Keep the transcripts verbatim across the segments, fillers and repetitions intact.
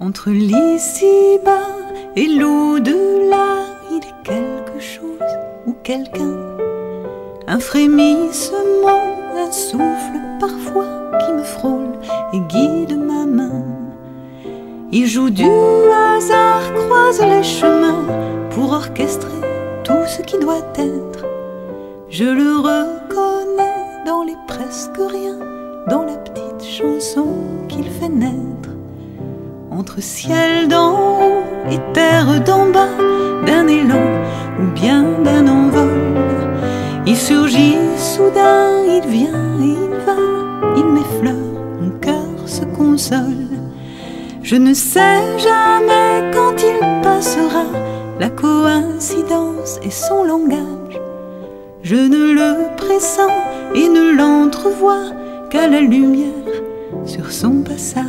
Entre l'ici-bas et l'au-delà, il est quelque chose ou quelqu'un, un frémissement, un souffle parfois qui me frôle et guide ma main. Il joue du hasard, croise les chemins pour orchestrer tout ce qui doit être. Je le reconnais dans les presque rien, dans la petite chanson qu'il fait naître. Entre ciel d'en haut et terre d'en bas, d'un élan ou bien d'un envol, il surgit soudain, il vient et il va, il m'effleure, mon cœur se console. Je ne sais jamais quand il passera, la coïncidence et son langage. Je ne le pressens et ne l'entrevois qu'à la lumière sur son passage.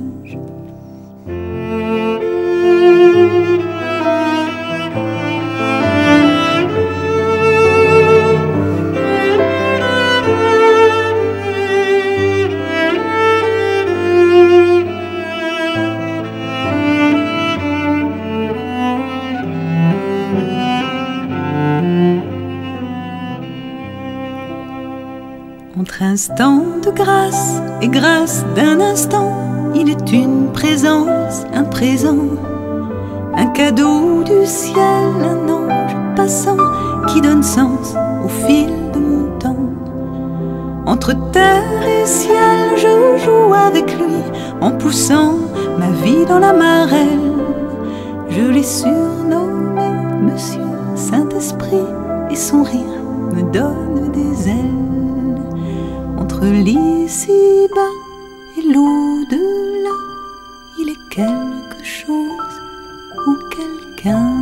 Entre instant de grâce et grâce d'un instant, il est une présence, un présent, un cadeau du ciel, un ange passant qui donne sens au fil de mon temps. Entre terre et ciel, je joue avec lui en poussant ma vie dans la marelle. Je l'ai surnommé Monsieur Saint-Esprit et son rire me donne des ailes. Entre l'ici-bas et l'au-delà, il est quelque chose ou quelqu'un.